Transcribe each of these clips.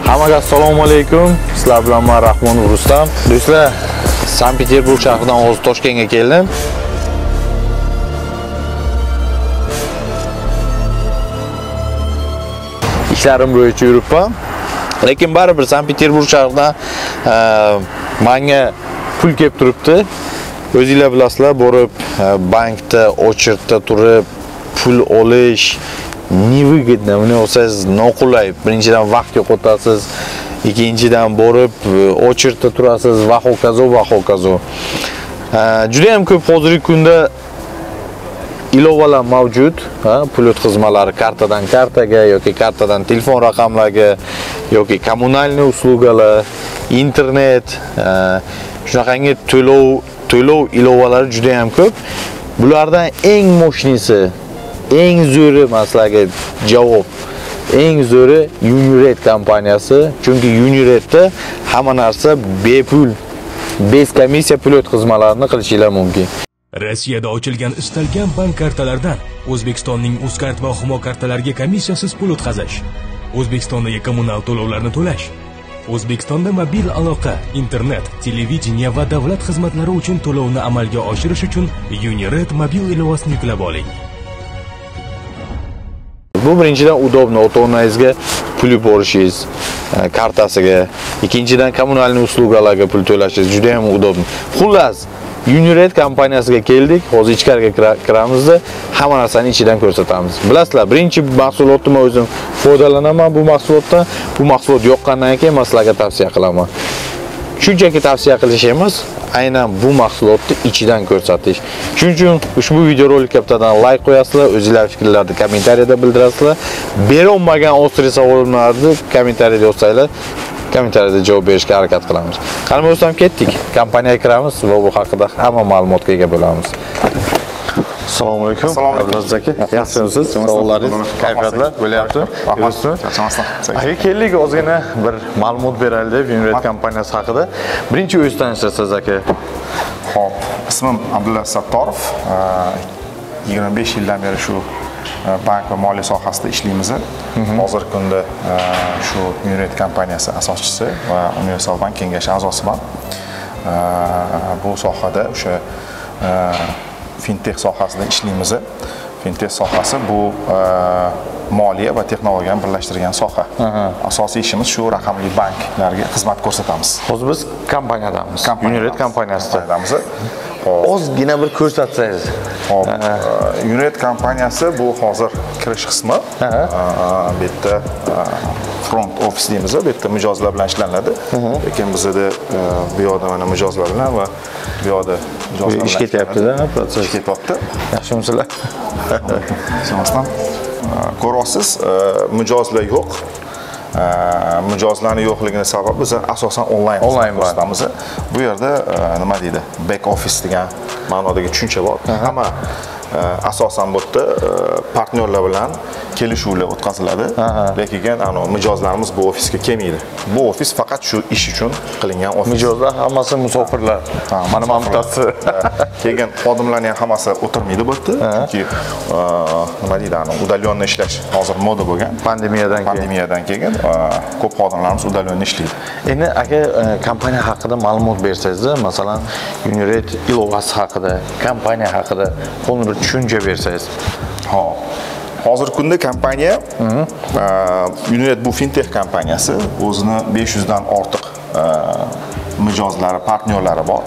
Hammaga assalomu alaykum. Sizlar bilan men Rahmonov Rustam. Do'stlar, Sankt-Peterburg shahridan hozir Toshkentga keldim. İşlerim bo'yicha yuribman. Lekin baribir Sankt-Peterburg shahridan menga pul kelib turibdi. O'zingizlar bilasizlar, borib bankda, ochirtda turib pul olish невыгодно. Uni olsangiz noqulay. Birinchidan vaqt yo'qotasiz, ikkinchidan borib ochirtda turasiz, va hokazo. Juda ham ko'p hozirgi kunda ilovalar mavjud, pul o'tkazmalari kartadan kartaga yoki kartadan telefon raqamlariga yoki kommunalniy uslugalar, internet, shunaqangi to'lov ilovalari juda ham ko'p. Bulardan eng moshnisi, eng zo'ri masalaga javob, eng zo'ri Unired kompaniyasi. Chunki Uniredda hamma narsa bepul, bez komissiya pul o'tkazmalarini qilishingiz mumkin. Rossiyada ochilgan istalgan bank kartalaridan O'zbekistonning Uzkart va Humo kartalariga komissiyasiz pul o'tkazish, O'zbekistondagi kommunal to'lovlarni to'lash, O'zbekistonda mobil aloqa, internet, televideniya va davlat xizmatlari uchun to'lovni amalga oshirish uchun Unired mobil ilovasini yuklab oling. Bu birinchidan udobni, ota-onangizga pul yuborishingiz kartasiga, ikkinchidan kommunalniy uslugalarga pul to'lashingiz juda ham udobni. Xullas, Unired kompaniyasiga keldik. Hozir ichkariga kiramizda hamma narsani ichidan ko'rsatamiz. Bilasizlar, birinchi mahsulotni men o'zim foydalanaman bu mahsulotdan. Bu mahsulot yoqqandan keyin men sizlarga tavsiya qilaman. Shunchaki tavsiya qilish emas, aynan bu mahsulotni ichidan ko'rsatish. Shuning uchun ushbu videorolikka bittadan like qo'yasizlar, o'zingizlar fikrlarni kommentariyada bildirasizlar. Berilmagan ostri savollarni kommentariyada yozsanglar, kommentariyada javob berishga harakat qilamiz. Qani bo'lsam ketdik. Kompaniyaga kiramiz va bu haqida hamma ma'lumotga ega bo'lamiz. Assalomu alaykum. Abdulaziz aka, yaxshimisiz? Savollaringiz, kayfiyatlar bo'lyapti? Aka, keldik, ozgina bir ma'lumot beraylik Unired kompaniyasi haqida. Birinchi o'zingiz tanishtirsangiz aka. Xo'p, ismim Abdulaziz Sattorov. 25 yildan beri shu bank va moliya sohasida ishlaymiz. Hozirgi kunda shu Unired kompaniyasi asoschisi va Universal Bank kengashi a'zosiman. Bu sohada o'sha fintech sohasida ishlaymiz. Fintech sohasi bu moliya va texnologiyani birlashtirgan soha. Asosiy ishimiz shu raqamli banklarga xizmat ko'rsatamiz. Hozir biz kompaniyadamiz. Unired kompaniyasidanmiz. Ozgina bir ko'rsatsangiz. Hop. Unired kompaniyasi bu hozir kirish qismi. Bu yerda front office deymiz, bu yerda mijozlar bilan ishlanadi. Lekin bizda bu yoqda mana mijozlar bilan va bu yoqda mijozlar bilan ish ketyapti-da, proses ish ketyapti. Yaxshimisizlar? So'masdan ko'rasiz, mijozlar yo'q. Mijozlarning yo'qligini sababi biz asosan onlayn ko'rsatamiz. Bu yerda nima deydi? Back office degan ma'nodagi tushuncha bor. Hamma asosan bu yerda partnyorlar bilan kelishuvlar o'tkaziladi. Lekin mijozlarimiz bu ofisga kelmaydi. Bu ofis faqat shu ish uchun qilingan ofis. Mijozlar hammasi musofirlar. Mana mamtasi. Keyin xodimlarning hammasi o'tirmaydi bu yerda. Chunki nima deydi, udalyonni ishlash hozir moda bo'lgan. Pandemiyadan keyin ko'p xodimlarimiz udalyonni ishlaydi. Endi aka, kompaniya haqida ma'lumot bersangiz, masalan, Unired ilovasi haqida, kompaniya haqida qo'ni bir tushuncha bersangiz. Hop. Hozirgi kunda kompaniya Unired bu fintech kompaniyasi, o'zini 500 dan ortiq mijozlari, partnyorlari bor.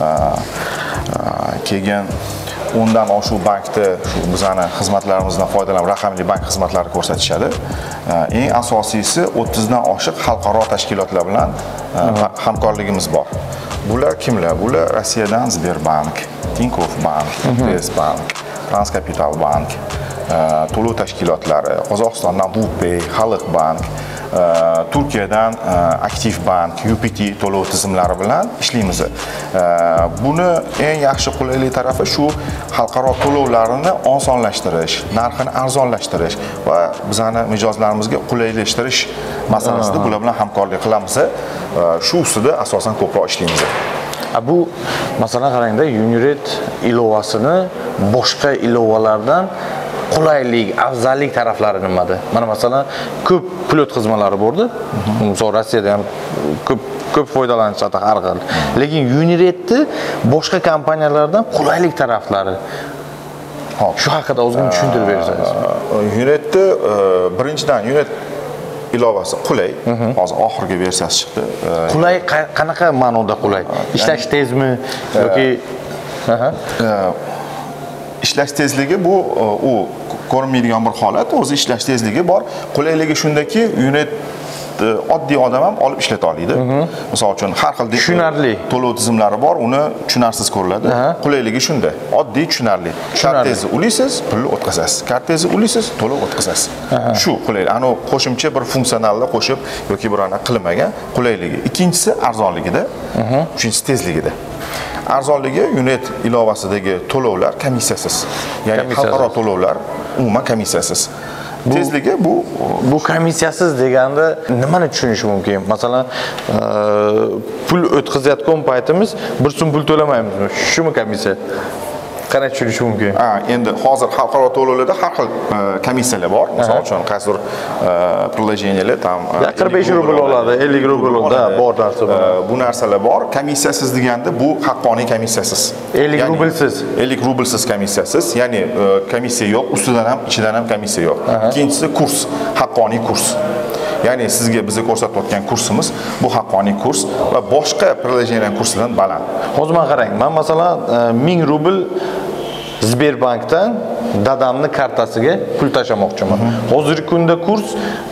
Keyin undan oshiq bankda shu bizning xizmatlarimizdan foydalanib raqamli bank xizmatlari ko'rsatishadi. Eng asosiysi 30 dan oshiq xalqaro tashkilotlar bilan hamkorligimiz bor. Bular kimlar? Bular Rossiyadan Sberbank, Tinkoff Bank, Bank, Transkapital Bank, to'lov tashkilotlari, Qozog'istondan Bupay, Xalq Bank, Turkiyadan Aktiv Bank, UPT to'lov tizimlari bilan ishlaymiz. Buni eng yaxshi qulaylik tarafi shu xalqaro to'lovlarni osonlashtirish, narxini arzonlashtirish va bizning mijozlarimizga qulaylashtirish masalasida bular bilan hamkorlik qilamiz. Shu ustida asosan ko'proq ishlaymiz. Bu masalan qarangda Unired ilovasini boshqa ilovalardan qulaylik, afzallik taraflari nimada? Mana masalan, ko'p pul o'tkazmalari bordi. Misol Rossiyada ham ko'p foydalanishadi har xil. Lekin Uniredni boshqa kompaniyalardan qulaylik taraflari. Hop, shu haqida o'zim tushuntirib bersangiz. Uniredni birinchidan Unired ilovasi qulay. Hozir oxirgi versiyasi chiqdi. Qulay qanaqa ma'noda qulay? Ishlash tezmi yoki ishlash tezligi bu u ko'rinmaydigan bir holat, o'zi ishlash tezligi bor. Qulayligi shundaki, Unired oddiy odam ham olib ishlata oladi. Misol uchun har xil tushunarli to'lov tizimlari bor, uni tushunarsiz ko'riladi. Qulayligi shunda, oddiy tushunarli. Kartangizni ulisiz, pulni o'tkazasiz. Kartangizni ulisiz, to'lov o'tkazasiz. Shu qulaylik. Ana qo'shimcha bir funksiyalni qo'shib yoki birorta qilmagan qulayligi. Ikkinchisi arzonligida, uchinchisi tezligida. Arzonligi Unired ilovasidagi to'lovlar komissiyasiz. Ya'ni xalqaro to'lovlar umuman komissiyasiz. Tezligi bu komissiyasiz deganda nimani tushunish mumkin? Masalan, pul o'tkazayotgan paytimiz bir so'm pul to'lamaymizmi? Shumi komissiya? Qanday tushunish mumkin? Endi hozir xalqaro to'lovlarda har xil komissiyalar bor. Misol uchun qaysidir приложениялар tam 45 rubl oladi, 50 rubl oladi, bor narsa bor. Bu narsalar bor. Komissiyasiz deganda bu haqqoniy komissiyasiz. 50 rublsiz. 50 rublsiz komissiyasiz, ya'ni komissiya yo'q, ustidan ham, ichidan ham komissiya yo'q. Ikkinchisi kurs, haqqoniy kurs. Ya'ni sizga bizga ko'rsatayotgan kursimiz bu haqqoniy kurs va boshqa приложениялар kursidan baland. Hozir men qarang, men masalan 1000 rubl Sberbankdan dadamni kartasiga pul tashlamoqchiman. Hozirgi kunda kurs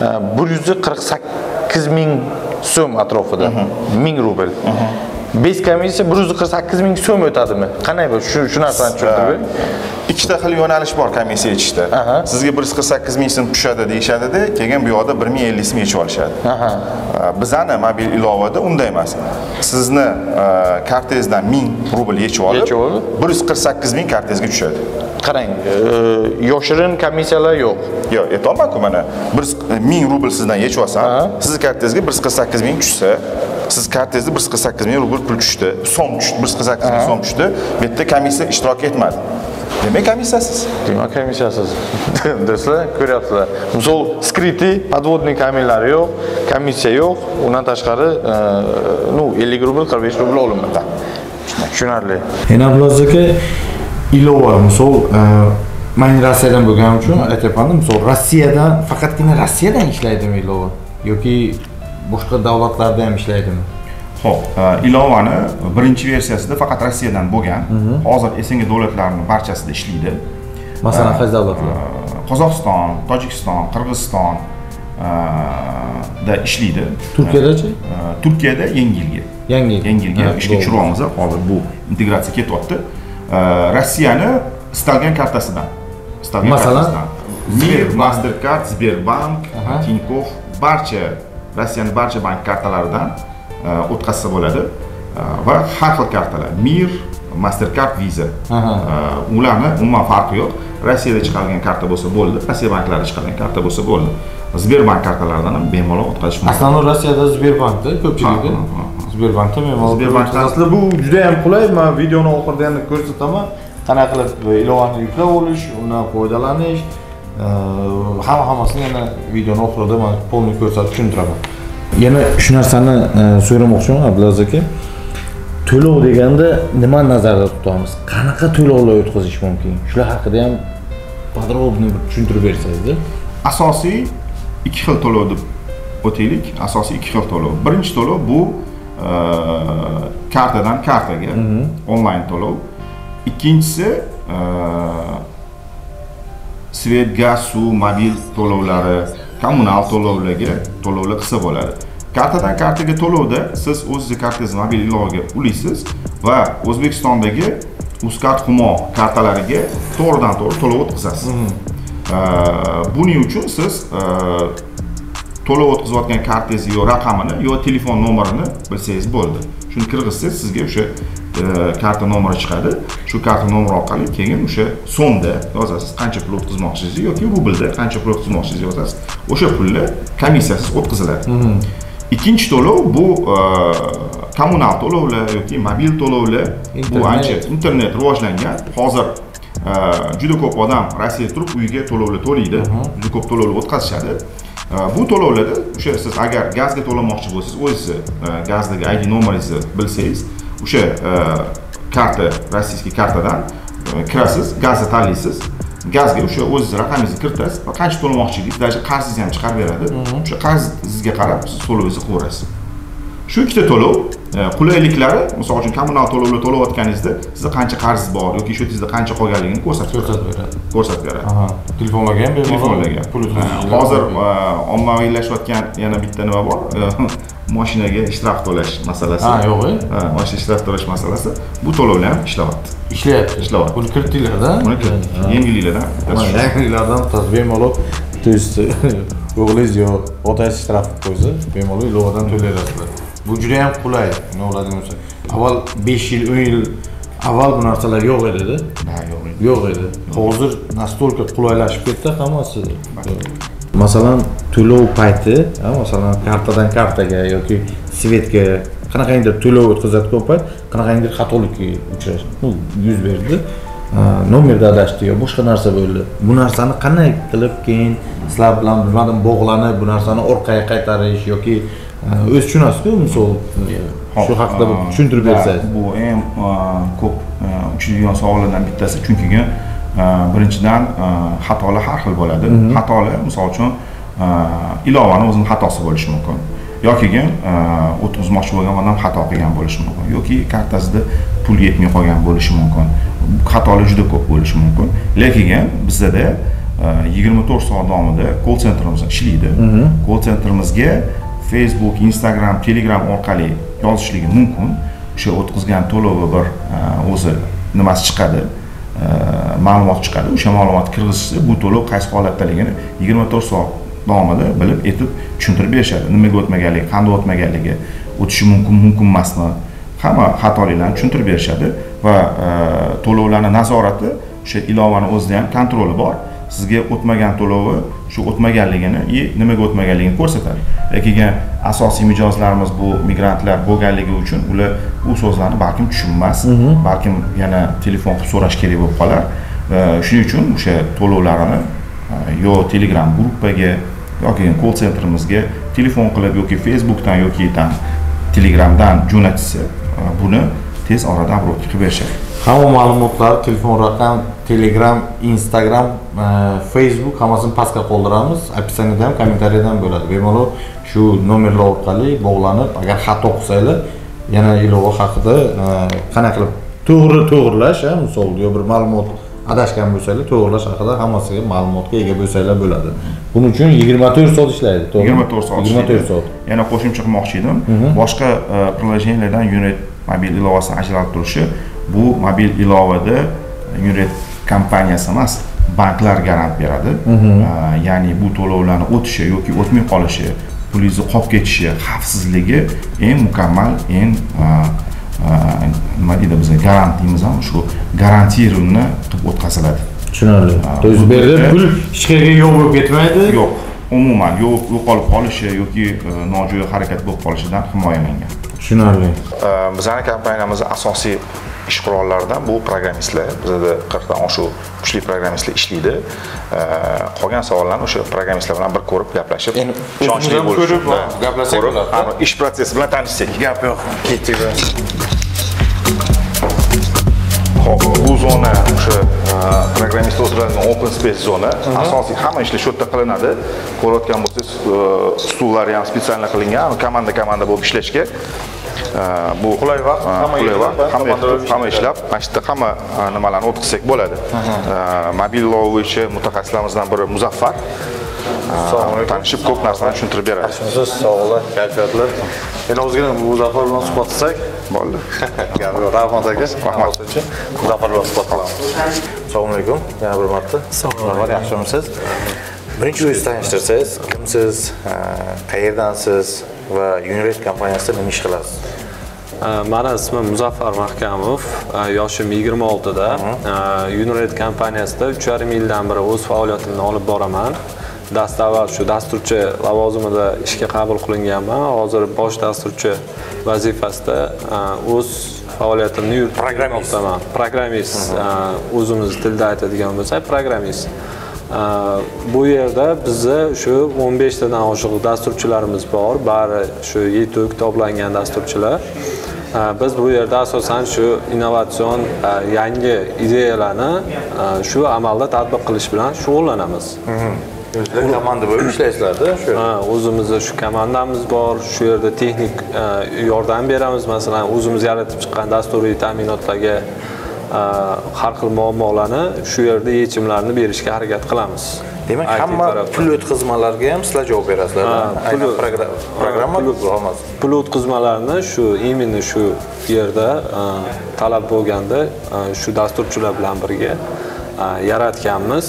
148 ming so'm atrofida. 1000 rubl. Bez komissiya 148 ming so'm o'tadimi? Qanday bu? Shu narsani tushuntirib. Ikkita xil yo'nalish bor komissiya yechishda. Sizga 148 ming so'm tushadi deyishadi-da, keyin bu yoqda 1050 so'm yechib olishadi. Bizani mobil ilovada unday emas. Sizni kartangizdan 1000 rubl yechib olib, 148 ming kartangizga tushadi. Qarang, yoshirin komissiyalar yo'q. Yo'q, aytolmayman-ku mana 1000 rubl sizdan yechib olsam, siz kartangizga 148 ming tushsa, siz kartangizda 148 ming rubl pul tushdi, so'm tushdi, 148 ming so'm tushdi, bu yerda komissiya ishtirok etmadi. Demak komissiyasiz. Demak komissiyasiz. Do'stlar, ko'ryapsizlar. Misol, skripti, podvodniy kamillari yo'q, komissiya yo'q, undan tashqari 50 rubl, 45 rubl olinadi. Tushunarli. Yana bilozika ilova, misol, men Rossiyadan bo'lganim uchun aytayapman, misol Rossiyadan faqatgina Rossiyadan ishlaydimi ilova yoki boshqa davlatlarda ham ishlaydimi? Xo'p, ilovani birinchi versiyasida faqat Rossiyadan bo'lgan. Hozir SNG davlatlarning barchasida ishlaydi. Masalan, qaysi davlatlar? Qozog'iston, Tojikiston, Qirg'iziston da ishlaydi. Turkiyadachi? Turkiyada Yangi yilga ishga tushiryapmiz. Hozir bu integratsiya ketyapti. Rossiyani istalgan kartasidan. Masalan, Mir, Mastercard, Sberbank, Tinkoff, barcha Rossiyaning barcha bank kartalaridan o'tkazsa bo'ladi va har xil kartalar Mir, Mastercard, Visa. Ularni umuman farqi yo'q. Rossiyada chiqarilgan karta bo'lsa bo'ldi, Rossiya banklari chiqargan karta bo'lsa bo'ldi. Sberbank kartalaridan ham bemalol o'tkazish mumkin. Aslida Rossiyada Sberbankda ko'pchiligi Sberbankda bemalol. Sberbankda aslida bu juda ham qulay. Men videoni oxirida yana ko'rsataman. Qanaqa qilib ilovani yuklab olish, undan foydalanish, hammasini yana videoni oxirida men to'liq ko'rsatib tushuntiraman. Yana shu narsani so'ramoqchiman Abdulaziz aka. To'lov deganda nima nazarda tutamiz? Qanaqa to'lovlar o'tkazish mumkin? Shular haqida ham podrobni tushuntirib bersangiz-da. Asosiy ikki xil to'lov deb o'taylik. Asosiy ikki xil to'lov. Birinchi to'lov bu kartadan kartaga onlayn to'lov. Ikkinchisi svet, gaz, suv, mobil to'lovlari, kommunal to'lovlarga to'lovlar qilsa bo'ladi. Kartadan kartaga to'lovda siz o'zingiz kartangizni mobil ilovaga ulisiz va O'zbekistondagi Uzcard Humo kartalariga to'g'ridan-to'g'ri to'lov o'tkazasiz. Buning uchun siz to'lov o'tkazayotgan kartangizni yo raqamini yo telefon nomerini bilsangiz bo'ldi. Shuni kirgizsangiz sizga o'sha karta nomeri chiqadi. Shu karta nomeri orqali keyin o'sha so'mda yozasiz, qancha pul o'tkazmoqchisiz yoki rublda qancha pul o'tkazmoqchisiz yozasiz. O'sha pulni komissiyasiz o'tkaziladi. Ikkinchi to'lov bu kommunal to'lovlar yoki mobil to'lovlar. Bu ancha internet rivojlangan. Hozir juda ko'p odam Rossiyada turib uyiga to'lovlar to'laydi, juda ko'p to'lovlar o'tkazishadi. Bu to'lovlarda o'sha siz agar gazga to'lamoqchi bo'lsangiz, o'zingizni gazdagi ID nomeringizni bilsangiz, o'sha karta, rossiyskiy kartadan kirasiz, gazni tanlaysiz. Gazga o'sha o'zingiz raqamingizni kiritasiz va qancha to'lamoqchiligini, даже qarzingizni ham chiqarib beradi. O'sha qarzingizga qarab siz to'lovingizni qilaverasiz. Shu ikkita to'lov qulayliklari, misol uchun kommunal to'lovlar to'layotganingizda sizda qancha qarzingiz bor yoki shotingizda qancha qolganligini ko'rsatib beradi. Telefonlarga ham telefonlarga. Hozir ommaviylashayotgan yana bitta nima bor? Mashinaga ishtirok to'lash masalasi. Yo'q-ku. Mashina ishtirok to'lash masalasi. Bu to'lovlar ham ishlayapti. Ishlayapti. Buni kiritinglar-da. Yangiliklardan. Yangiliklardan bemalol, to есть o'g'lingiz yo otangiz ishtirok qo'ysa, bemalol ilovadan to'layasizlar. Bu juda ham qulay. Nima bo'ladigan bo'lsa, avval 5 yil, 10 yil avval bu narsalar yo'q edi-da. Yo'q edi. Hozir настолько qulaylashib ketdi hammasi. Masalan, to'lov payti, masalan, kartadan kartaga yoki svetga qanaqangidir to'lov o'tkazadigan payt, qanaqangidir xatolikka yuz berdi. Nomerda adashdi yo boshqa narsa bo'ldi. Bu narsani qanday qilib keyin sizlar bilan bilmadim bog'lanib, bu narsani orqaga qaytarish yoki o'z tushunasiz-ku, misol shu haqida tushuntirib bersangiz. Bu eng ko'p uchraydigan savollardan bittasi, chunki birinchidan xatolar har xil bo'ladi. Xatolar, misol uchun, ilovani o'zining xatosi bo'lishi mumkin. Yoki o'tkazmoqchi bo'lgan odam xato qilgan bo'lishi mumkin. Yoki kartasida pul yetmay qolgan bo'lishi mumkin. Xatolar juda ko'p bo'lishi mumkin. Lekin bizda 24 soat davomida call centerimiz ishlaydi. Call centerimizga Facebook, Instagram, Telegram orqali yozishligi mumkin. O'sha o'tkazgan to'lovi bir o'zi nimasi chiqadi. Ma'lumot chiqadi. O'sha ma'lumot kirgizsa, bu to'lov qaysi holatdaligini 24 soat davomida bilib etib tushuntirib berishadi. Nimaga o'tmaganligi, qanday o'tmaganligi, o'tishi mumkin emasmi? Hamma xatoliklarni tushuntirib berishadi va to'lovlarning nazorati o'sha ilovani o'zida ham kontroli bor. Sizga o'tmagan to'lovi shu o'tmaganligini, nimaga o'tmaganligini ko'rsatadi. Lekin asosiy mijozlarimiz bu migrantlar bo'lganligi uchun ular bu so'zlarni balkim tushunmas, balkim yana telefon qilib so'rash kerak bo'lib qolar. Shuning uchun o'sha to'lovlarini yo Telegram gruppaga yoki call centerimizga telefon qilib yoki Facebookdan yoki Telegramdan jo'natsa, buni tez orada obro'tga qilib berishadi. Hamma ma'lumotlar, telefon raqam, Telegram, Instagram, Facebook hammasini pastga qoldiramiz. Opisiyaniyada ham, kommentariyada ham bo'ladi. Bemalol shu nomerlar orqali bog'lanib, agar xato qilsanglar, yana ilova haqida qanaqa qilib to'g'rilash, misol yo bir ma'lumot adashgan bo'lsanglar, to'g'rilash haqida hammasiga ma'lumotga ega bo'lsanglar bo'ladi. Buning uchun 24 soat ishlaydi, to'g'rimi? 24 soat. Yana qo'shimcha qilmoqchi edim. Boshqa prilojeniylardan Unit mobil ilovasini ajratib turishi, bu mobil ilovada Unit kompaniyasi emas, banklar garant beradi. Ya'ni bu to'lovlarni o'tishi yoki o'tmay qolishi, pulingizni qolib ketishi xavfsizligi eng mukammal, eng nima deydi bizga garantiyamiz ham shu garantirованный qilib o'tkaziladi. Tushunarli. To есть bu yerda pul hech qayerga yo'q bo'lib ketmaydi? Yo'q. Umuman yo'qolib qolishi yoki nojo'ya harakat bo'lib qolishidan himoyalangan. Tushunarli. Bizning kompaniyamizning asosiy ish qurollaridan bu programmistlar. Bizda 40 dan oshiq kuchli programmistlar ishlaydi. Qolgan savollarni o'sha programmistlar bilan bir ko'rib gaplashib, ishonchli bo'lib gaplashsak bo'ladi. Ish protsessi bilan tanishsak. Gap yo'q. Ketdik. Xo'p, bu zona o'sha programmistlar o'tiradigan open space zona. Asosiy hamma ishlar shu yerda qilinadi. Ko'rayotgan bo'lsangiz, stullari ham spesial qilingan, komanda bo'lib ishlashga. Bu qulay vaqt, hamma ishlab, mana shu yerda hamma nimalarni o'tkazsak bo'ladi. Mobil ilova bo'yicha mutaxassislarimizdan biri Muzaffar. Tanishib ko'p narsani tushuntirib beradi. Sog'lar, kayfiyatlar. Yana o'zgina Muzaffar bilan suhbatlashsak bo'ldi. Rahmat aka. Rahmat uchun Muzaffar bilan suhbat qilamiz. Assalomu alaykum. Yana bir marta. Rahmat, yaxshimisiz? Birinchi o'zingizni tanishtirsangiz, kimsiz, qayerdansiz va Unit kompaniyasida nima ish qilasiz? Meni ismim Muzaffar Mahkamov, yoshim 26 da. Unit kompaniyasida 3,5 yildan beri o'z faoliyatimni olib boraman. Dastavval shu dasturchi lavozimida ishga qabul qilinganman. Hozir bosh dasturchi vazifasida o'z faoliyatimni yuritmoqdaman. Programmist, o'zimiz tilda aytadigan bo'lsak, programmist. Bu yerda bizda shu 15 tadan oshiq dasturchilarimiz bor, bari shu yetuk toplangan dasturchilar. Biz bu yerda asosan shu innovatsion yangi ideyalarni shu amalda tatbiq qilish bilan shug'ullanamiz. O'zlar komanda bo'lib ishlaysizlar-da shu. O'zimizda shu komandamiz bor, shu yerda texnik yordam beramiz. Masalan, o'zimiz yaratib chiqqan dasturiy ta'minotlarga har xil muammolarni shu yerda yechimlarini berishga harakat qilamiz. Demak, hamma pul o'tkazmalarga ham sizlar javob berasizlar. Aynan programma hammasi. Pul o'tkazmalarni shu именно shu yerda talab bo'lganda shu dasturchilar bilan birga yaratganmiz.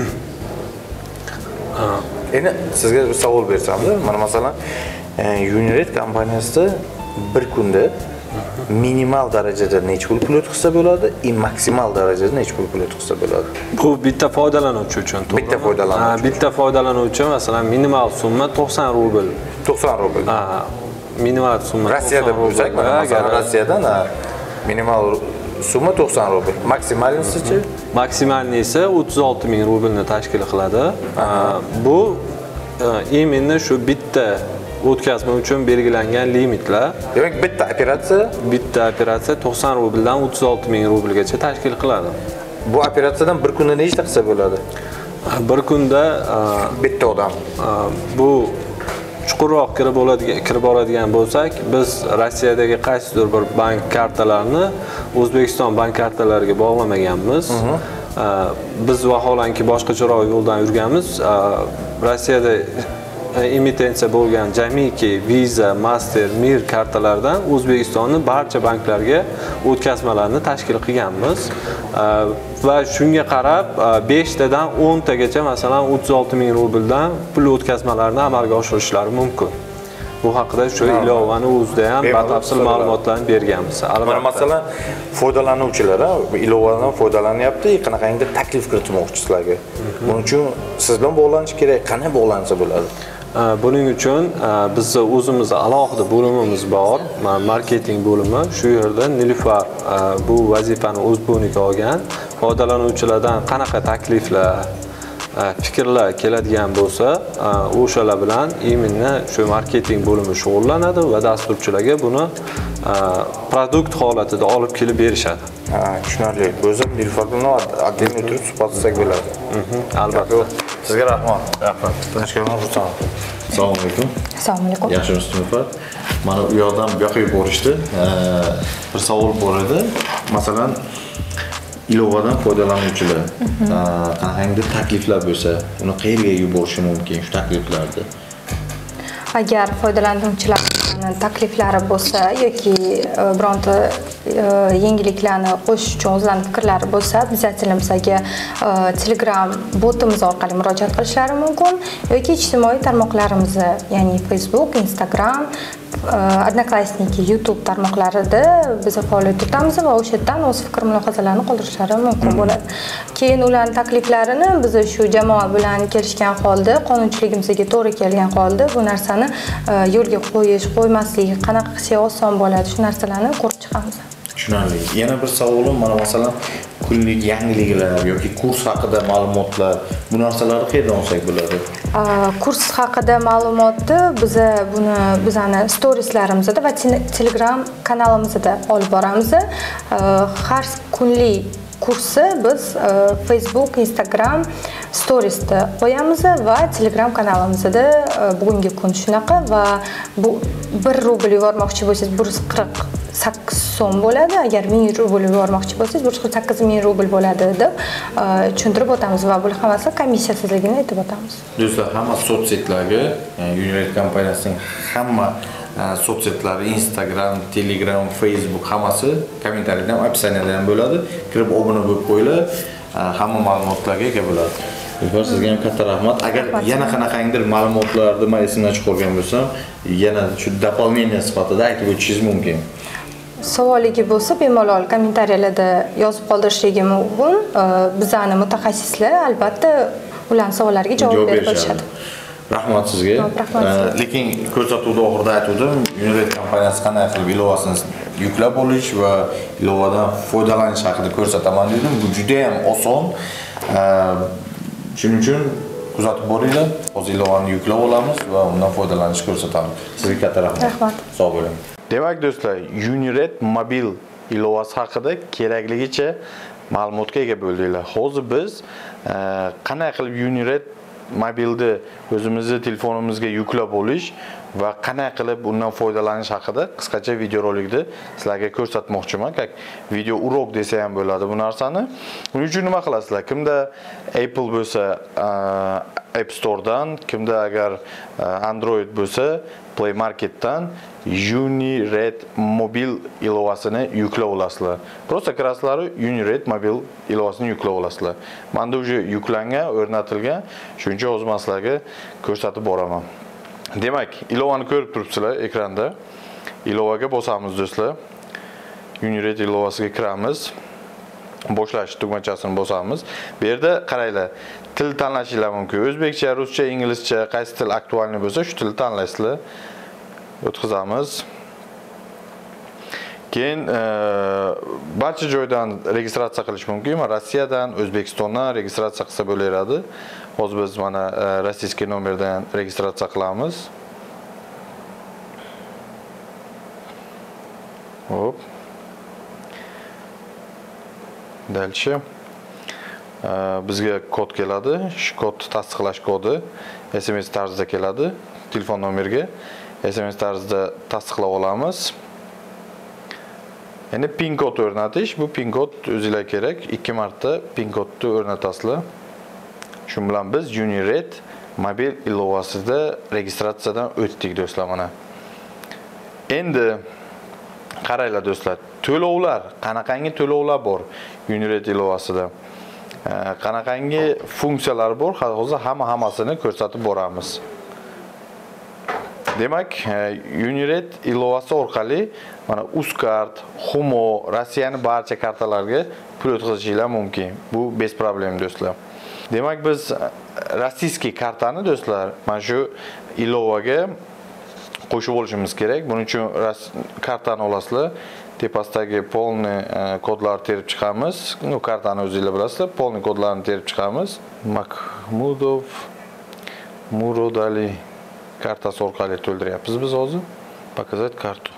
Endi sizga bir savol bersam-da, mana masalan, Unired kompaniyasida bir kunda minimal darajada necha pul o'tkazsa bo'ladi, maksimal darajada necha pul o'tkazsa bo'ladi? Bu bitta foydalanuvchi uchun, to'g'rimi? Bitta foydalanuvchi. Bitta foydalanuvchi masalan minimal summa 90 rubl. 90 rubl. Minimal summa. Rossiyada bo'lsak, mana masalan Rossiyadan minimal summa 90 rubl. Maksimalnisi-chi? Maksimalni esa 36 ming rublni tashkil qiladi. Bu именно shu bitta o'tkazma uchun belgilangan limitlar. Demak, bitta operatsiya 90 rubldan 36 ming rublgacha tashkil qiladi. Bu operatsiyadan bir kunda nechta qilsa bo'ladi? Bir kunda bitta odam. Bu chuqurroq kirib boradigan bo'lsak, biz Rossiyadagi qaysidir bir bank kartalarini O'zbekiston bank kartalariga bog'lamaganmiz. Biz vaholanki boshqacharoq yo'ldan yurganmiz. Rossiyada emitensiya bo'lgan jamiki, Visa, Master, Mir kartalaridan O'zbekistonning barcha banklarga o'tkazmalarni tashkil qilganmiz. Va shunga qarab 5 tadan 10 tagacha masalan 36 ming rubldan pul o'tkazmalarini amalga oshirishlari mumkin. Bu haqida shu ilovani o'zida ham batafsil ma'lumotlarni berganmiz. Albatta. Masalan, foydalanuvchilar ilovadan foydalanyapti, qanaqangi taklif kiritmoqchi sizlarga. Buning uchun siz bilan bog'lanish kerak, qanday bog'lansa bo'ladi? Buning uchun bizda o'zimiz alohida bo'limimiz bor, marketing bo'limi. Shu yerda Nilufar bu vazifani o'z bo'yniga olgan. Foydalanuvchilardan qanaqa takliflar, fikrlar keladigan bo'lsa, o'shalar bilan именно shu marketing bo'limi shug'ullanadi va dasturchilarga buni produkt holatida olib kelib berishadi. Tushunarli. O'zim Nilufar bilan отдельно o'tirib suhbatlashsak bo'ladi. Albatta. Sizga rahmat. Rahmat. Tanishganlar xursand. Assalomu alaykum. Assalomu alaykum. Yaxshimisiz Nilufar? Mana u yoqdan bu yoqqa yuborishdi. Bir savol bor edi. Masalan, ilovadan foydalanuvchilar qanaqangi takliflar bo'lsa, uni qayerga yuborishi mumkin shu takliflarni? Agar foydalanuvchilarning takliflari bo'lsa yoki bironta yangiliklarni qo'shish uchun o'zlarining fikrlari bo'lsa, bizga Telegram botimiz orqali murojaat qilishlari mumkin yoki ijtimoiy tarmoqlarimizni, ya'ni Facebook, Instagram, Odnoklassniki, YouTube tarmoqlarida biz faoliyat yuritamiz va o'sha yerdan o'z fikr mulohazalarini qoldirishlari mumkin bo'ladi. Keyin ularning takliflarini biz shu jamoa bilan kelishgan holda, qonunchiligimizga to'g'ri kelgan holda bu narsani yo'lga qo'yish, qo'ymaslik, qanaqa qilsa oson bo'ladi, shu narsalarni ko'rib chiqamiz. Tushunarli. Yana bir savolim, mana masalan, kunlik yangiliklar yoki kurs haqida ma'lumotlar, bu narsalarni qayerdan olsak bo'ladi? Kurs haqida ma'lumotni bizani storieslarimizda va Telegram kanalimizda olib boramiz. Har kunlik kursni biz Facebook, Instagram storiesda qo'yamiz va Telegram kanalimizda bugungi kun shunaqa va bu 1 rubl yubormoqchi bo'lsangiz 148 so'm bo'ladi. Agar 1000 rubl yubormoqchi bo'lsangiz 148 ming rubl bo'ladi deb tushuntirib o'tamiz va bu hammasi komissiyasizligini aytib o'tamiz. Do'stlar, hamma sotsiyetlarga, Unired kompaniyasining hamma sotsiyetlar, Instagram, Telegram, Facebook hammasi kommentariyada ham, opsiyaniyada ham bo'ladi. Kirib obuna bo'lib qo'yinglar, hamma ma'lumotlarga ega bo'ladi. Sizga ham katta rahmat. Agar yana qanaqangidir ma'lumotlarni men esimdan chiqargan bo'lsam, yana shu дополнение sifatida aytib o'tishingiz mumkin. Savoligi bo'lsa, bemalol kommentariyalarda yozib qoldirishligi mumkin. Bizani mutaxassislar albatta ularning savollariga javob berib berishadi. Rahmat sizga. Lekin ko'rsatuvda oxirida aytdim, Unired kompaniyasi qanday qilib ilovasini yuklab olish va ilovadan foydalanish haqida ko'rsataman dedim. Bu juda ham oson. Shuning uchun kuzatib boringlar. Hozir ilovani yuklab olamiz va undan foydalanishni ko'rsatamiz. Sizga katta rahmat. Rahmat. Sog' bo'ling. Demak do'stlar, Unired mobil ilovasi haqida kerakligicha ma'lumotga ega bo'ldinglar. Hozir biz qanday qilib Unired mobilni o'zimizning telefonimizga yuklab olish va qanday qilib undan foydalanish haqida qisqacha videorolikni sizlarga ko'rsatmoqchiman. Video urok desa ham bo'ladi bu narsani. Buning uchun nima qilasizlar? Kimda Apple bo'lsa, App Store'dan, kimda agar Android bo'lsa, Play Market'dan Unired mobil ilovasini yuklab olasizlar. Prosta kirasizlar, Unired mobil ilovasini yuklab olasizlar. Menda уже yuklangan, o'rnatilgan, shuning uchun hozir sizlarga ko'rsatib boraman. Demak, ilovani ko'rib turibsizlar ekranda. Ilovaga bosamiz do'stlar. Unired ilovasiga kiramiz. Boshlash tugmachasini bosamiz. Bu yerda qaranglar, til tanlashinglar mumkin. O'zbekcha, ruscha, inglizcha, qaysi til aktualni bo'lsa, shu tilni tanlaysizlar. O'tkazamiz. Keyin barcha joydan registratsiya qilish mumkin. Rossiyadan, O'zbekistondan registratsiya qilsa bo'laveradi. Hozir biz mana rossiyskiy nomerdan registratsiya qilamiz. Hop. Дальше. Bizga kod keladi. Shu kod tasdiqlash kodi SMS tarzida keladi. Telefon nomeriga SMS tarzida tasdiqlab olamiz. Endi pin kod o'rnatish. Bu pin kod o'zingizga kerak. 2 marta pin kodni o'rnatasizlar. Shu bilan biz Unired mobil ilovasida registratsiyadan o'tdik do'stlar mana. Endi qaranglar do'stlar, to'lovlar, qanaqangi to'lovlar bor Unired ilovasida. Qanaqangi funksiyalar bor, hozir hammasini ko'rsatib boramiz. Demak, Unired ilovasi orqali mana Uzkart, Humo, Rossiyaning barcha kartalarga pul o'tkazishinglar mumkin. Bu bez problem do'stlar. Demak, biz rossiyskiy kartani do'stlar, mana shu ilovaga qo'shib olishimiz kerak. Buning uchun kartani olasizlar. Tepasidagi polniy kodlarni terib chiqamiz. Bu kartani o'zingizlar bilasizlar. Polniy kodlarni terib chiqamiz. Mahmudov Murodali kartasi orqali to'ldiryapmiz biz hozir. Показать карту.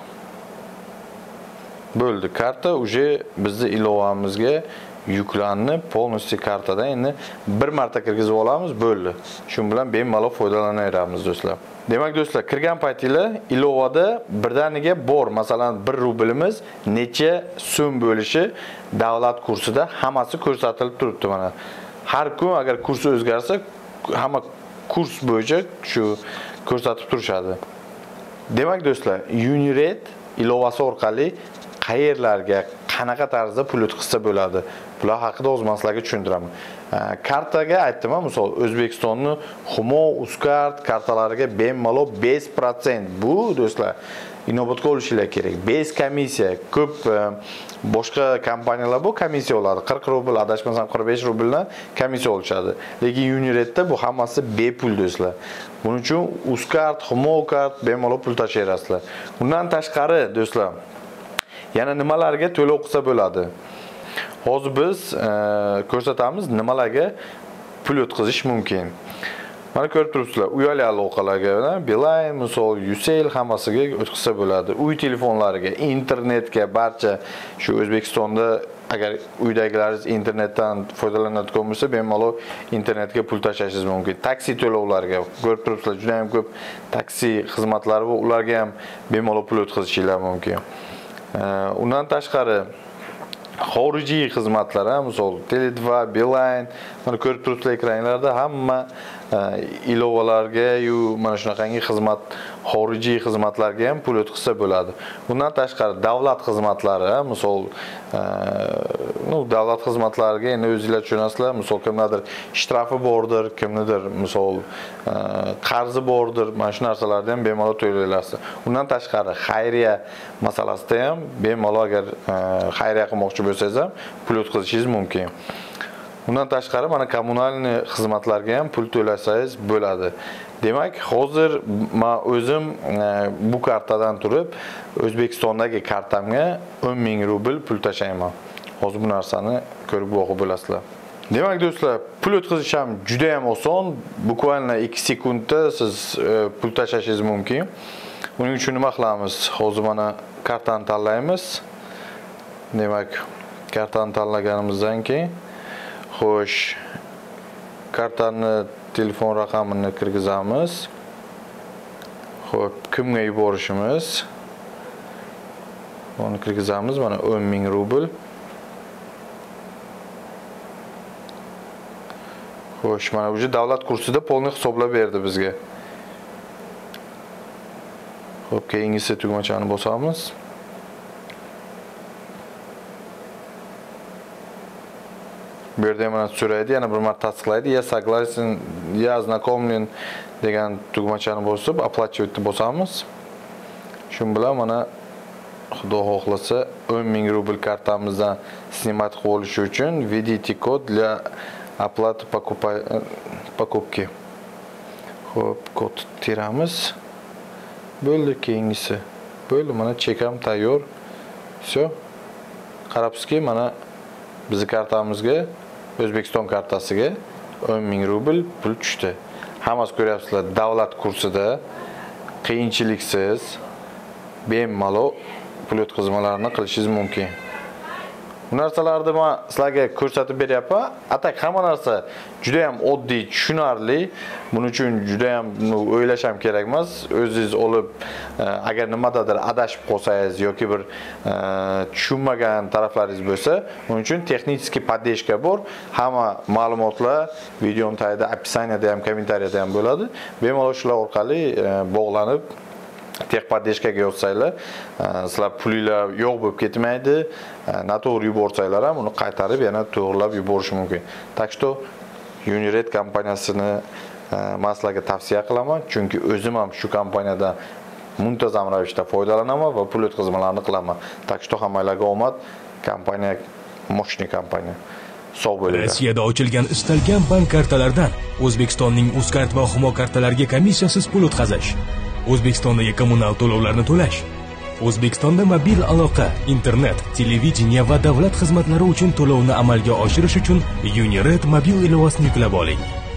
Bo'ldi. Karta уже bizning ilovamizga yuklanib, polностью kartadan endi bir marta kirgizib olamiz, bo'ldi. Shu bilan bemalol foydalanaveramiz do'stlar. Demak do'stlar, kirgan paytinglar ilovada birdaniga bor, masalan 1 rublimiz necha so'm bo'lishi davlat kursida hammasi ko'rsatilib turibdi mana. Har kun agar kursi o'zgarsa, hamma kurs bo'yicha shu ko'rsatib turishadi. Demak do'stlar, Unired ilovasi orqali qayerlarga, qanaqa tarzda pul o'tkazsa bo'ladi. Bular haqida o'z sizlarga tushuntiraman. Kartaga aytdim, misol O'zbekistonning Humo, Uzkart kartalariga bemalol 5%. Bu do'stlar inobatga olishinglar kerak. 5 komissiya, ko'p boshqa kompaniyalar bu komissiya oladi. 40 rubl, adashmasam 45 rubldan komissiya olishadi. Lekin Uniredda bu hammasi bepul do'stlar. Buning uchun Uzkart, Humo kart bemalol pul tashlayapsizlar. Bundan tashqari do'stlar, yana nimalarga to'lov qilsa bo'ladi? Hozir biz ko'rsatamiz nimalarga pul o'tkazish mumkin. Mana ko'rib turibsizlar, uyali aloqalarga, Beeline, misol Ucell hammasiga o'tkazsa bo'ladi. Uy telefonlariga, internetga, barcha shu O'zbekistonda agar uydagilaringiz internetdan foydalanadigan bo'lsa, bemalol internetga pul tashlashingiz mumkin. Taksi to'lovlariga ko'rib turibsizlar, juda ham ko'p taksi xizmatlari bor, ularga ham bemalol pul o'tkazishingiz mumkin. Undan tashqari xorijiy xizmatlar, misol Tele2, Beeline, mana ko'rib turibsizlar ekranlarda hamma ilovalarga, mana shunaqangi xizmat, xorijiy xizmatlarga ham pul o'tkazsa bo'ladi. Bundan tashqari davlat xizmatlari, misol davlat xizmatlariga endi o'zingizlar tushunasizlar, misol kimlardir shtrafi bordir, kimnidir misol qarzi bordir, mana shu narsalarni ham bemalol to'layolasiz. Undan tashqari xayriya masalasida ham bemalol agar xayriya qilmoqchi bo'lsangiz ham pul o'tkazishingiz mumkin. Undan tashqari mana kommunalniy xizmatlarga ham pul to'lasangiz bo'ladi. Demak, hozir men o'zim bu kartadan turib O'zbekistondagi kartamga 10 ming rubl pul tashlayman. Hozir bu narsani ko'rib boqib bo'lasizlar. Demak do'stlar, pul o'tkazish ham juda ham oson. Bukvalno 2 sekundda siz pul tashlashingiz mumkin. Buning uchun nima qilamiz? Hozir mana kartani tanlaymiz. Demak, kartani tanlaganimizdan keyin xo'sh, kartani telefon raqamini kirgizamiz. Xo'p, kimga yuborishimiz? Buni kirgizamiz. Mana 10 ming rubl. Xo'sh, mana bu davlat kursida polni hisoblab berdi bizga. Xo'p, keyingisi tugmachani bosamiz. Bu yerda mana so'raydi, yana bir marta tasdiqlaydi. Ya согласен, ya ознакомлен degan tugmachani bosib, оплачивать bosamiz. Shu bilan mana Xudo xohlasa 10 ming rubl kartamizdan snimat qilib olish uchun введите код для оплаты покупки. Xo'p, kod teramiz. Bo'ldi, keyingisi. Bo'ldi, mana chekam tayyor. Всё. Qarabsizki, mana bizi kartamizga, O'zbekiston kartasiga 10 ming rubl pul tushdi. Hammasi ko'ryapsizlar, davlat kursida qiyinchiliksiz bemalol pul o'tkazmalarini qilishingiz mumkin. Bu narsalarni men sizlarga ko'rsatib beryapman. Atak hamma narsa juda ham oddiy, tushunarli. Buning uchun juda ham o'ylash ham kerak emas. O'zingiz olib, agar nimadadir adashib qolsangiz yoki bir tushunmagan taraflaringiz bo'lsa, buning uchun texnik podдержка bor. Hamma ma'lumotlar videoning tagida, описаниеda ham, kommentariyada ham bo'ladi. Bemalol shular orqali bog'lanib texpodдержкаga yozsanglar, sizlar pulinglar yo'q bo'lib ketmaydi. Noto'g'ri yuborsanglar ham uni qaytarib yana to'g'rilab yuborish mumkin. Так что Unired kompaniyasini men sizlarga tavsiya qilaman, chunki o'zim ham shu kompaniyadan muntazam ravishda foydalanaman va pul o'tkazmalarini qilaman. Так что hammalarga omad. Kompaniya moshni kompaniya. Sog' bo'linglar. Rossiyada ochilgan istalgan bank kartalaridan O'zbekistonning Uzkart va Humo kartalariga komissiyasiz pul o'tkazish. O'zbekistondagi kommunal to'lovlarni to'lash. O'zbekistonda mobil aloqa, internet, televideniya va davlat xizmatlari uchun to'lovni amalga oshirish uchun Unired mobil ilovasini yuklab oling.